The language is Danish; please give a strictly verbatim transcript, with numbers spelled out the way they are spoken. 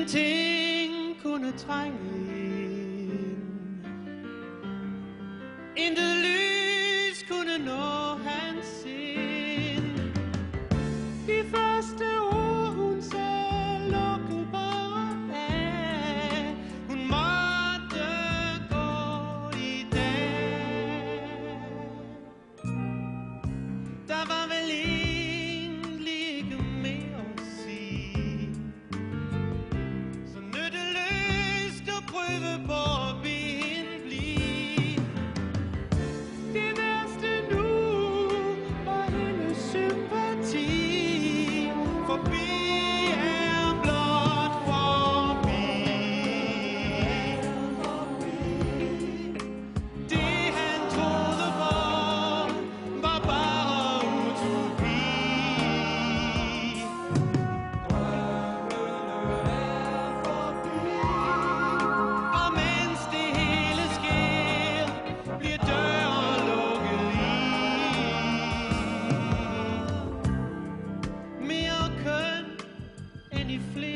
ingenting kunne trænge ind. Intet lys kunne nå hans sind. De første ord hun sagde lukkede bare af. Hun måtte gå i dag. Der var vel egentlig ikke mere at sige. Så nytteløst at prøve på at blive. Det værste nu var hendes sympati. Forbi er blot forbi. Det han troede på var bare utopi. Og mens det hele sker, bliver døren lukket i. Mere køn end i flere